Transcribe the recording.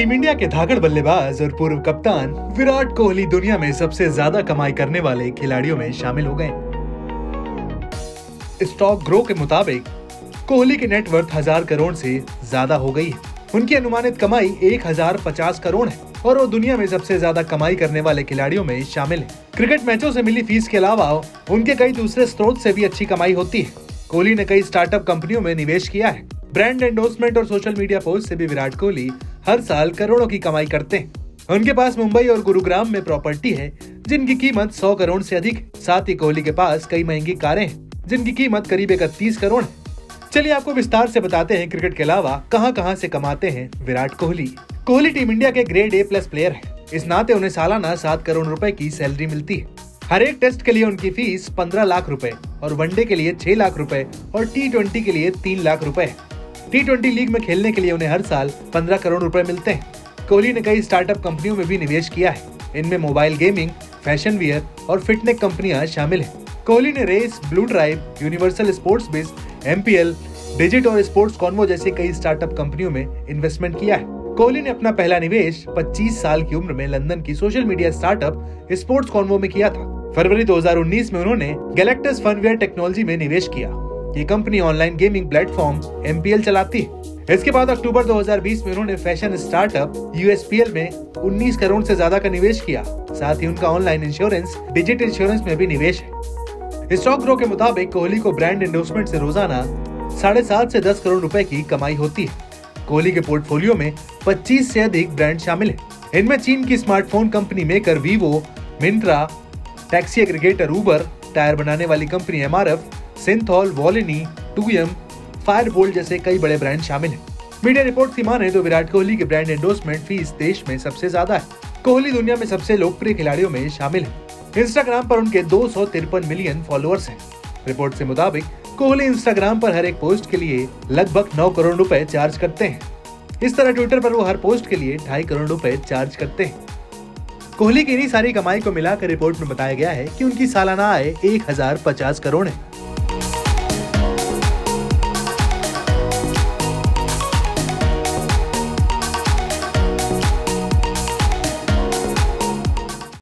Team India के धाकड़ बल्लेबाज और पूर्व कप्तान विराट कोहली दुनिया में सबसे ज्यादा कमाई करने वाले खिलाड़ियों में शामिल हो गए। स्टॉक ग्रो के मुताबिक कोहली की नेटवर्थ 1000 करोड़ से ज्यादा हो गई है। उनकी अनुमानित कमाई 1050 करोड़ है और वो दुनिया में सबसे ज्यादा कमाई करने वाले खिलाड़ियों में शामिल है। क्रिकेट मैचों से मिली फीस के अलावा उनके कई दूसरे स्रोत से भी अच्छी कमाई होती है। कोहली ने कई स्टार्टअप कंपनियों में निवेश किया है। ब्रांड एंडोर्समेंट और सोशल मीडिया पोस्ट से भी विराट कोहली हर साल करोड़ों की कमाई करते हैं। उनके पास मुंबई और गुरुग्राम में प्रॉपर्टी है जिनकी कीमत 100 करोड़ से अधिक है। साथ ही कोहली के पास कई महंगी कारें हैं जिनकी कीमत करीब 31 करोड़ है। चलिए आपको विस्तार से बताते हैं क्रिकेट के अलावा कहां से कमाते हैं विराट कोहली। कोहली टीम इंडिया के ग्रेड A+ प्लेयर है। इस नाते उन्हें सालाना 7 करोड़ रुपए की सैलरी मिलती है। हर एक टेस्ट के लिए उनकी फीस 15 लाख रुपए और वनडे के लिए 6 लाख रुपए और T20 के लिए 3 लाख रुपए है। T20 लीग में खेलने के लिए उन्हें हर साल 15 करोड़ रुपए मिलते हैं। कोहली ने कई स्टार्टअप कंपनियों में भी निवेश किया है। इनमें मोबाइल गेमिंग, फैशन वियर और फिटनेस कंपनियां शामिल हैं। कोहली ने रेस, blue drive, universal sports biz, MPL, digit और स्पोर्ट्स कॉन्वो जैसी कई स्टार्टअप कंपनियों में इन्वेस्टमेंट किया है। कोहली ने अपना पहला निवेश 25 साल की उम्र में लंदन की social media startup sports convo में किया था। फरवरी 2019 में उन्होंने गैलेक्टस फनवेयर टेक्नोलॉजी में निवेश किया। ये company online gaming platform MPL चलाती है। इसके बाद अक्टूबर 2020 में उन्होंने फैशन स्टार्टअप USPL में 19 करोड़ से ज्यादा का निवेश किया। साथ ही उनका ऑनलाइन इंश्योरेंस, डिजिट इंश्योरेंस में भी निवेश है। स्टॉक ग्रो के मुताबिक कोहली को ब्रांड एंडोर्समेंट से रोजाना 7.5 से 10 करोड़ रुपए की कमाई होती है। कोहली के पोर्टफोलियो में 25 से अधिक ब्रांड शामिल है। इनमें चीन की smartphone company maker Vivo, Myntra, taxi aggregator Uber, tyre बनाने वाली company MRF, Cinthol, Volini, 2M, Fireboltt जैसे कई बड़े ब्रांड शामिल हैं। मीडिया रिपोर्ट की माने तो विराट कोहली की ब्रांड एंडोर्समेंट फीस देश में सबसे ज्यादा है। कोहली दुनिया में सबसे लोकप्रिय खिलाड़ियों में शामिल है। इंस्टाग्राम पर उनके 253 मिलियन फॉलोअर्स हैं। रिपोर्ट के मुताबिक कोहली इंस्टाग्राम पर हर एक पोस्ट के लिए लगभग 9 करोड़ रुपए चार्ज करते हैं। इस तरह ट्विटर पर वो हर पोस्ट के लिए 2.5 करोड़ रुपए चार्ज करते हैं। कोहली की इतनी सारी कमाई को मिलाकर रिपोर्ट में बताया गया है कि उनकी सालाना आय 1050 करोड़ है।